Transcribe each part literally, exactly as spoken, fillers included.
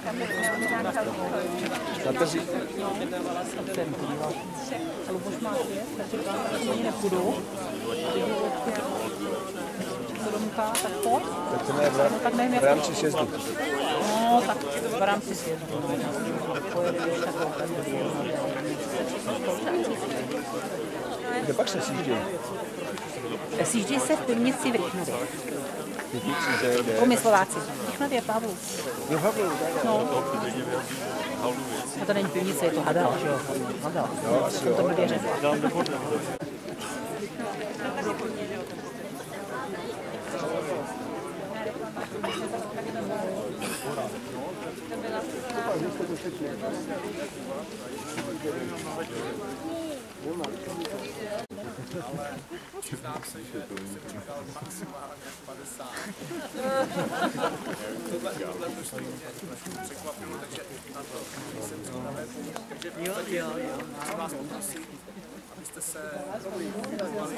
Tateři. A Luboš má svět, tak říkám, že oni nepůjdou. A když ho co domká, tak pojď. Tak to ne v, no, tak nevím, v rámci sjezdu. No, tak v rámci sjezdu. Pojedeš takovou Kde pak se sjíždějí? Sjíždějí se v pivnici v Rychnově. Průmyslováci. Rychnově Pavlu. Jo, Havlu, no. A to není pivnice, je to Hadal, že jo? Hadal. Jo, asi jo. To blbě řekla. Ale přiznám se, že jsem dal maximálně padesát. Tohle, tohle to stojí mě trošku překvapilo, takže na to jsem připraven. Takže v podstatě chci vás poprosit, abyste se pohybovali.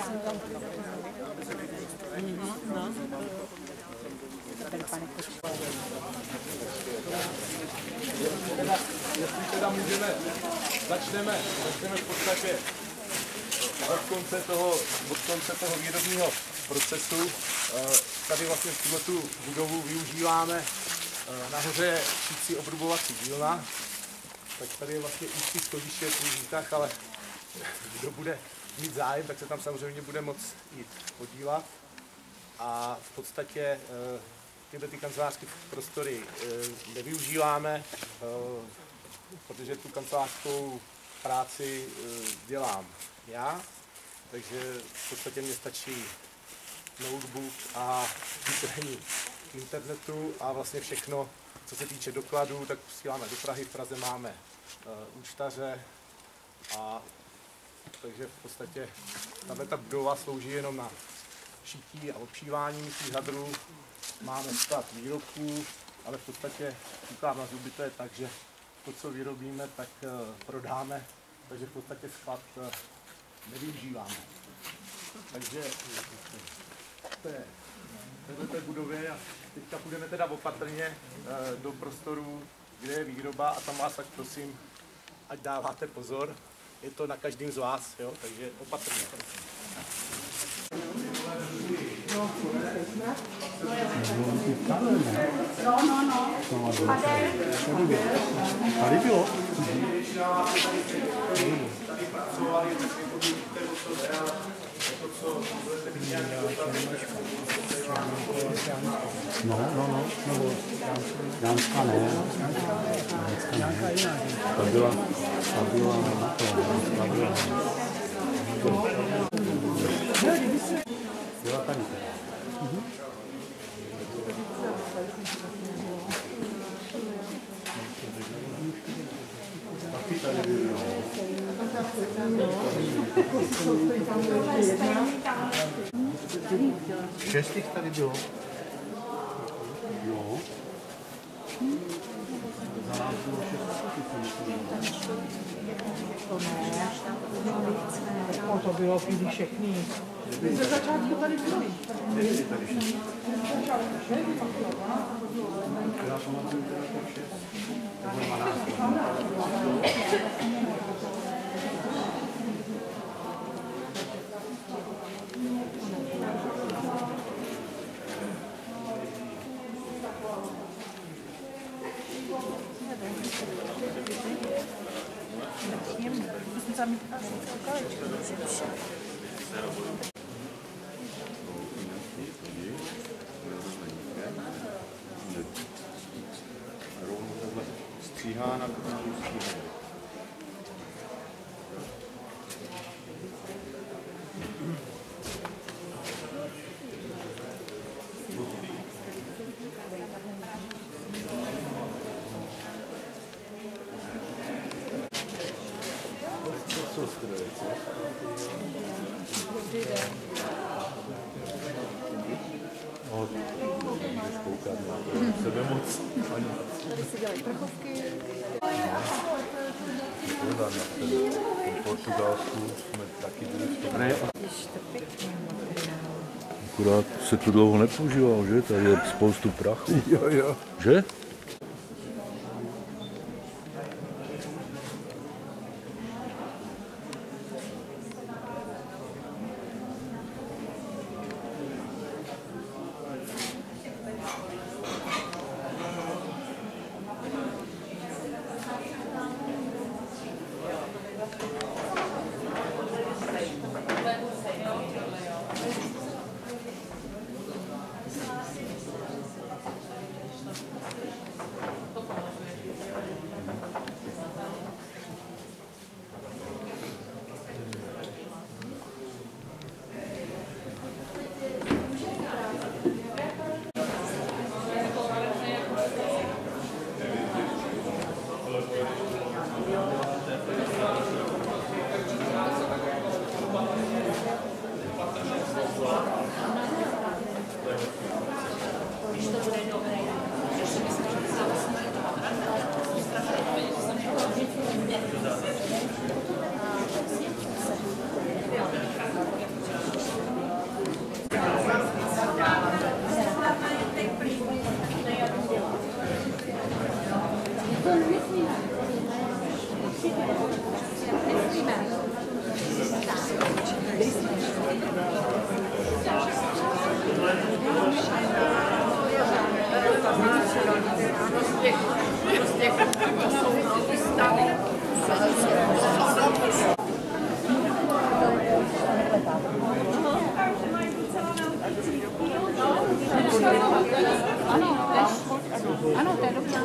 Jestli teda můžeme, začneme, začneme v podstatě od konce toho, od konce toho výrobního procesu. Tady vlastně v tuhletu budovu využíváme. Nahoře je šící obrubovací dílna, tak tady je vlastně úzký schodiště v výtah, ale kdo bude mít zájem, tak se tam samozřejmě bude moct jít podívat. A v podstatě tyhle ty kancelářské prostory nevyužíváme, protože tu kancelářskou práci dělám já, takže v podstatě mě stačí notebook a připojení k internetu a vlastně všechno, co se týče dokladů, tak posíláme do Prahy. V Praze máme účtaře, a takže v podstatě tato budova slouží jenom na šití a odšívání těch hadrů. Máme sklad výrobků, ale v podstatě říkám na zuby, to je tak, že to, co vyrobíme, tak prodáme, takže v podstatě sklad nevyužíváme. Takže to je v této budově a teďka půjdeme teda opatrně do prostoru, kde je výroba, a tam vás tak prosím, ať dáváte pozor. Je to na každém z vás, jo? Takže opatrně. No, no, no. Tady bylo. Tady pracovali, No, no, no, nebo Jánská ne, Jánská ne, ta byla, ta byla na to, ta byla, byla tady. Taky tady bylo. Šest jich tady bylo. Jo. Za nás bylo šest. O, to bylo chvíli všechny. Ze začátku tady bylo. Nebyli tady šest. Já pamatuju teda těch šest. Nebo dvanáct. Stříhána, stříhána. Co stroje, co? Dobrý den. No, můžeš koukat na sebe moc. Tady si dělají prchovky. V Portugalsku jsme taky byli v tom. Akurát se tu dlouho nepoužíval, že? Tady je spoustu prachu. Jo, jo. Že? Ano, to je dobře.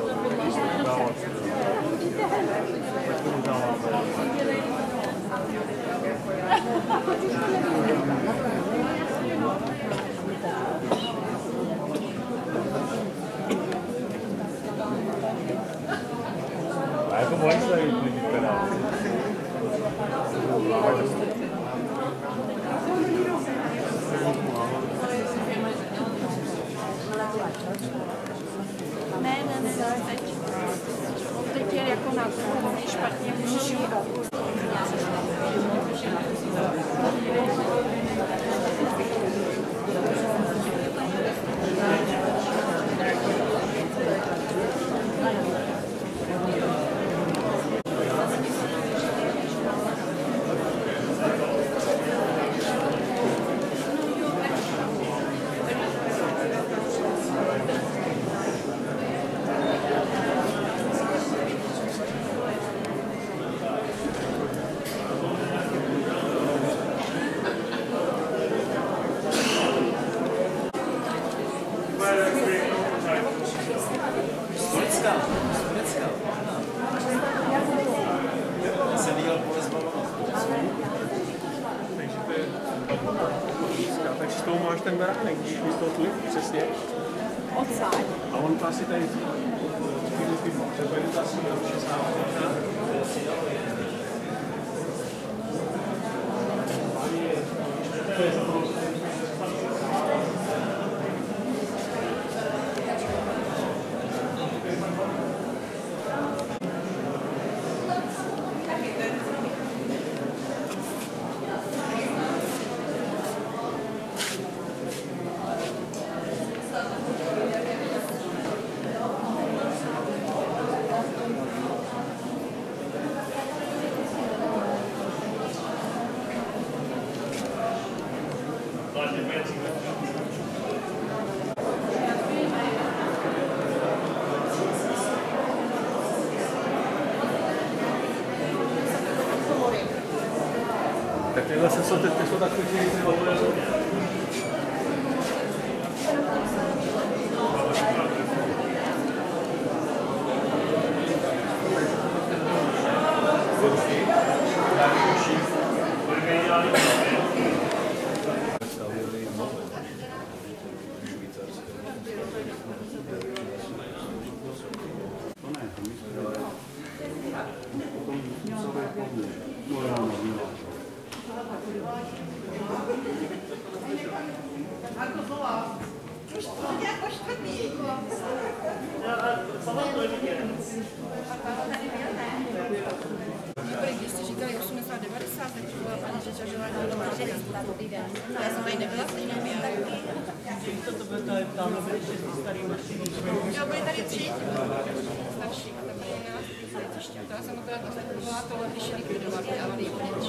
A jako moje se jí klidit teda. Ne, ne, ne, teď. Teď je jako na to, špatně můžeš Takže s tou máš ten beránek, když mi to tu, přesně. odsáď. A on to asi tady tyhle ty přebere to asi tak tyhle se jsou, ty jsou tak chytrý, ty volby jsou. Když jste říkali osmdesát devadesát, tak to byla paní Žeča Želání doma. Já jsem tady nebyla, stejně měla. Jo, byli tady tři starší. A tam byli nás letiště. To já jsem akorát zakupovala tohle, když je likvidovali, ale nejpryč.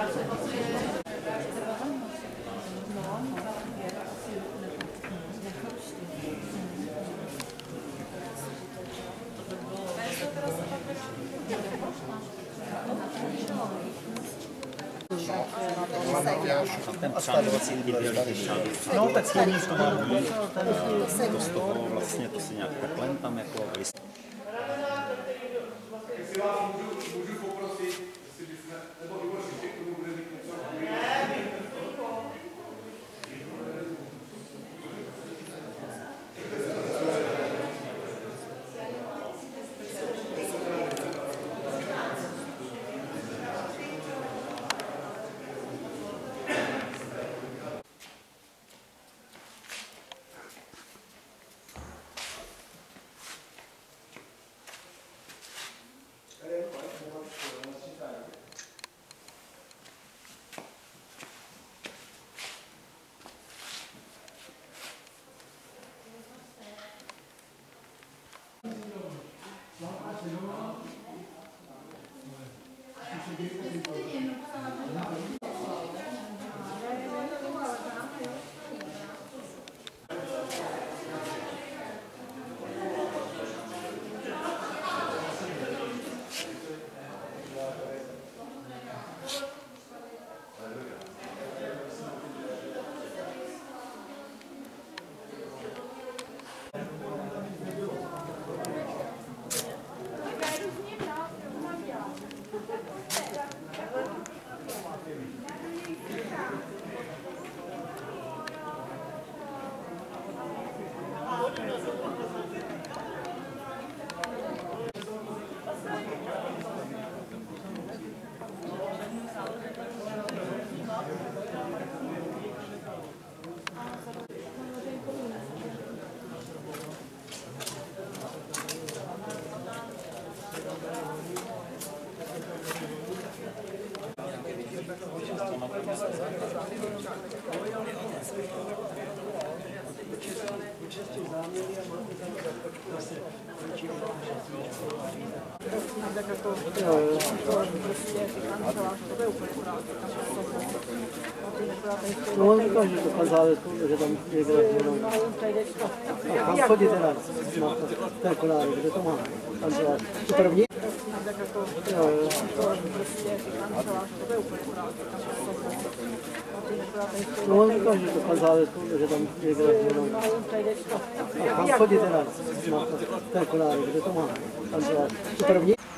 Ten přádovací ideální No, tak s tím to má to z toho vlastně, to si nějak takhle tam jako list. Jestli vás můžu, můžu poprosit, jestli bychom, nebo Igor Šišek k tomu bude mít něco Tak jako to prostě kancelář, to je úplně No on říkal, že to kanceláře, že tam je jenom. A kam chodí teda na ten konář, kde to má kancelář? To první? tak jako to prostě kancelář, to je úplně No on říkal, že to kanceláře, že tam je jenom. A kam chodí teda na ten konář, kde to má kancelář? To první?